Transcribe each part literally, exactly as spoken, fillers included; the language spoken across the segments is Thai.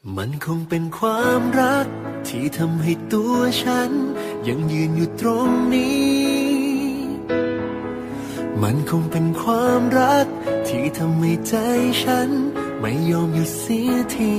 มันคงเป็นความรักที่ทำให้ตัวฉันยังยืนอยู่ตรงนี้มันคงเป็นความรักที่ทำให้ใจฉันไม่ยอมหยุดเสียที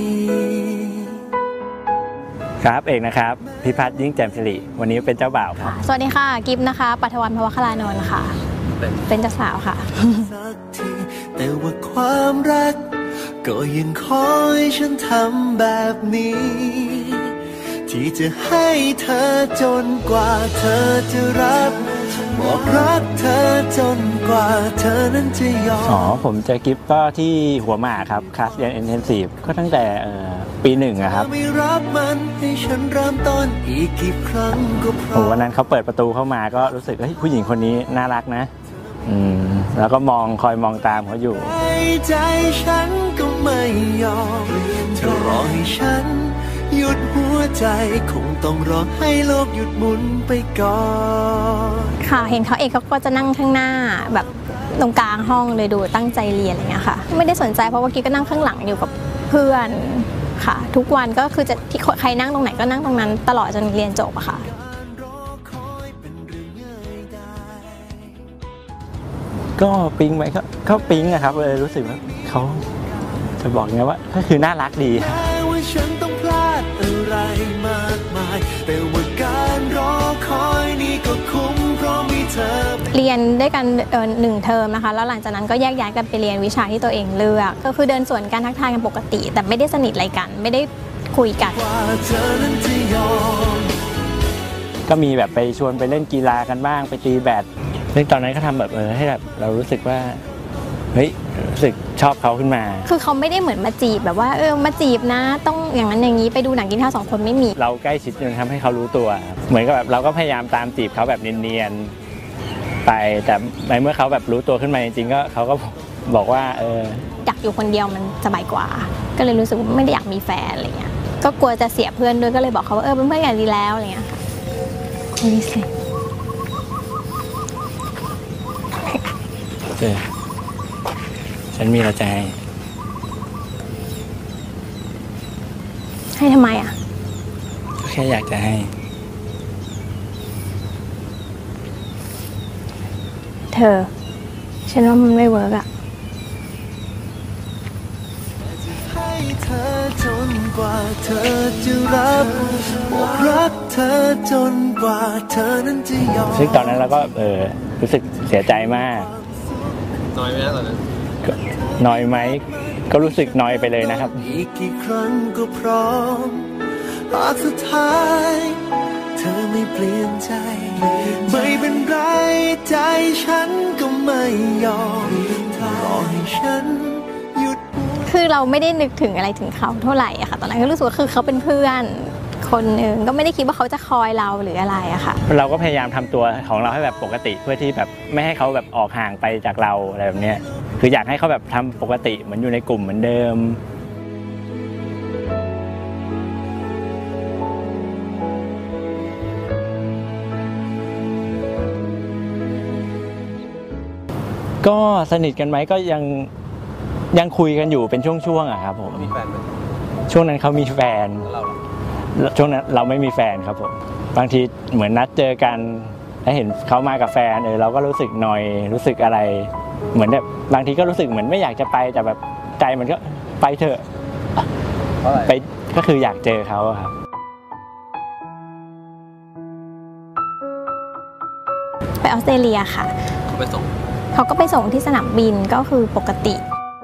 ครับเอกนะครับพิพัฒน์ยิ่งแจ่มสิริวันนี้เป็นเจ้าบ่าวครับสวัสดีค่ะกิฟต์นะคะปัทวันภวคลานนท์ค่ะเป็นเจ้าสาวค่ะสักทีแต่ว่าความรักก็ยังคอยฉันทำแบบนี้ที่จะให้เธอจนกว่าเธอจะรับบอกรักเธอจนกว่าเธอนั้นจะยอมอ๋อผมเจอกิฟต์ก็ที่หัวหมากครับคลาสเรียนอินเทนซีฟก็ตั้งแต่ปีหนึ่งอะครับไม่รับมันให้ฉันเริ่มต้นอีกกี่ครั้งก็พอวันนั้นเขาเปิดประตูเข้ามาก็รู้สึกเฮ้ยผู้หญิงคนนี้น่ารักนะอืมแล้วก็มองคอยมองตามเขาอยู่ใจฉันก็ไม่ยอมเธอรอให้ฉันหยุดหัวใจคงต้องรอให้โลกหยุดหมุนไปก่อนค่ะเห็นเขาเองเขาก็จะนั่งข้างหน้าแบบตรงกลางห้องเลยดูตั้งใจเรียนอะไรเงี้ยค่ะไม่ได้สนใจเพราะว่ากิ๊กก็นั่งข้างหลังอยู่กับเพื่อนค่ะทุกวันก็คือจะที่ใครนั่งตรงไหนก็นั่งตรงนั้นตลอดจนเรียนจบอะค่ะก็ปิ๊งไหมก็ก็ปิ๊งอะครับเลยรู้สึกว่าเขาจะบอกไงว่าก็คือน่ารักดีว่าฉันต้องพลาดอะไรมากมายแต่ว่าการรอคอยนี่ก็คุ้มเพราะมีเธอเรียนด้วยกันหนึ่งเทอมนะคะแล้วหลังจากนั้นก็แยกย้ายกันไปเรียนวิชาที่ตัวเองเลือกก็คือเดินสวนกันทักทายกันปกติแต่ไม่ได้สนิทอะไรกันไม่ได้คุยกันก็มีแบบไปชวนไปเล่นกีฬากันบ้างไปตีแบดซึ่งตอนนั้นเขาทำแบบเออให้แบบเรารู้สึกว่าเฮ้ยรู้สึกชอบเขาขึ้นมาคือเขาไม่ได้เหมือนมาจีบแบบว่าเออมาจีบนะต้องอย่างนั้นอย่างนี้ไปดูหนังกินข้าวสองคนไม่มีเราใกล้ชิดจนทำให้เขารู้ตัวเหมือนกับแบบเราก็พยายามตามจีบเขาแบบเนียนๆไปแต่ในเมื่อเขาแบบรู้ตัวขึ้นมาจริงๆก็เขาก็บอกว่าเอออยากอยู่คนเดียวมันสบายกว่าก็เลยรู้สึกว่าไม่ได้อยากมีแฟนอะไรเงี้ยก็กลัวจะเสียเพื่อนด้วยก็เลยบอกเขาว่าเออเป็นเพื่อนกันดีแล้วอะไรเงี้ยค่ะคุยสิเจอฉันมีอะไรจะให้ให้ทำไมอ่ะก็แค่อยากจะให้เธอฉันว่ามันไม่เวิร์กอ่ะให้เธอจนกว่าเธอจะรับบอกรักเธอจนกว่าเธอนั้นจะยอมซึ่งตอนนั้นเราก็เออรู้สึกเสียใจมากน้อยไหมตอนนั้นน้อยไหมก็รู้สึกน้อยไปเลยนะครับอีกกี่ครั้งก็พร้อมหากสุดท้ายเธอไม่เปลี่ยนใจไม่เป็นไรใจฉันก็ไม่ยอมรอให้ฉันหยุดคือเราไม่ได้นึกถึงอะไรถึงเขาเท่าไหร่อะค่ะตอนนั้นก็รู้สึกว่าคือเขาเป็นเพื่อนคนหนึ่งก็ไม่ได้คิดว่าเขาจะคอยเราหรืออะไรอะค่ะเราก็พยายามทำตัวของเราให้แบบปกติเพื่อที่แบบไม่ให้เขาแบบออกห่างไปจากเราอะไรแบบนี้คืออยากให้เขาแบบทำปกติเหมือนอยู่ในกลุ่มเหมือนเดิมก็สนิทกันไหมก็ยังยังคุยกันอยู่เป็นช่วงๆอะครับผมมีแฟนไหมช่วงนั้นเขามีแฟนช่วงนั้นเราไม่มีแฟนครับผมบางทีเหมือนนัดเจอกันแล้วเห็นเขามากับแฟนเออเราก็รู้สึกนอยรู้สึกอะไรเหมือนแบบบางทีก็รู้สึกเหมือนไม่อยากจะไปแต่แบบใจมันก็ไปเถอะไปก็คืออยากเจอเขาครับไปออสเตรเลียค่ะเขาไปส่งเขาก็ไปส่งที่สนามบินก็คือปกติ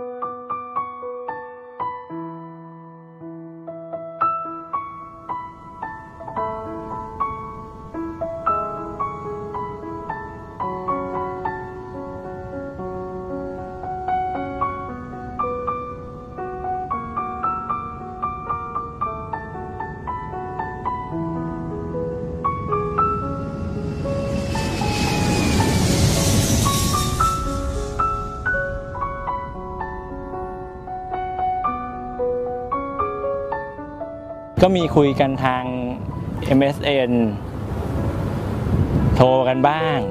ก็มีคุยกันทาง เอ็ม เอส เอ็น โทรกันบ้าง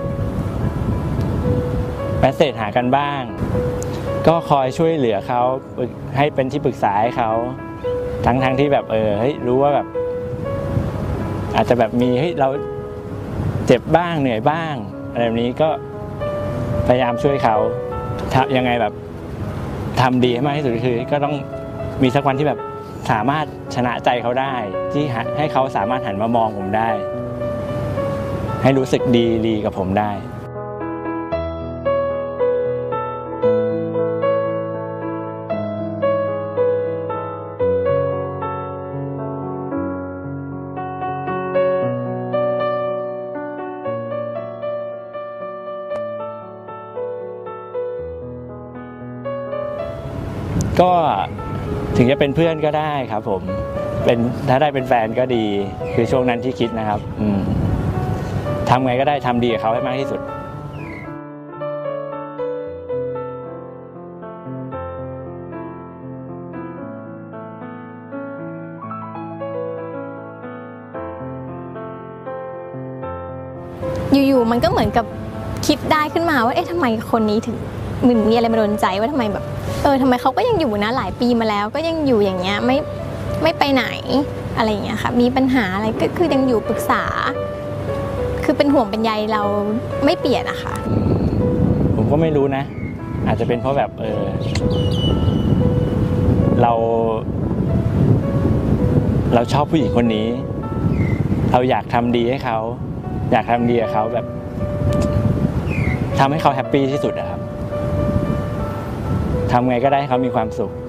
แมสเสจหากันบ้างก็คอยช่วยเหลือเขาให้เป็นที่ปรึกษาให้เขาทั้งทั้งที่แบบเออเฮ้ยรู้ว่าแบบอาจจะแบบมีเฮ้ยเราเจ็บบ้างเหนื่อยบ้างอะไรแบบนี้ก็พยายามช่วยเขาทำยังไงแบบทำดีให้มากที่สุดคือก็ต้องมีสักวันที่แบบสามารถชนะใจเขาได้ที่ให้เขาสามารถหันมามองผมได้ให้รู้สึกดีดีกับผมได้ก็ถึงจะเป็นเพื่อนก็ได้ครับผมเป็นถ้าได้เป็นแฟนก็ดีคือช่วงนั้นที่คิดนะครับอืมทำไงก็ได้ทำดีกับเขาให้มากที่สุดอยู่ๆมันก็เหมือนกับคิดได้ขึ้นมาว่าเอ๊ะทำไมคนนี้ถึงมันมีอะไรมาโดนใจว่าทำไมแบบเออทำไมเขาก็ยังอยู่นะหลายปีมาแล้วก็ยังอยู่อย่างเงี้ยไม่ไม่ไปไหนอะไรอย่างเงี้ยค่ะมีปัญหาอะไรก็คือยังอยู่ปรึกษาคือเป็นห่วงเป็นใยเราไม่เปลี่ยนอะค่ะผมก็ไม่รู้นะอาจจะเป็นเพราะแบบเออเราเราชอบผู้หญิงคนนี้เราอยากทำดีให้เขาอยากทำดีกับเขาแบบทำให้เขาแฮปปี้ที่สุดอะครับทำไงก็ได้ให้เขามีความสุข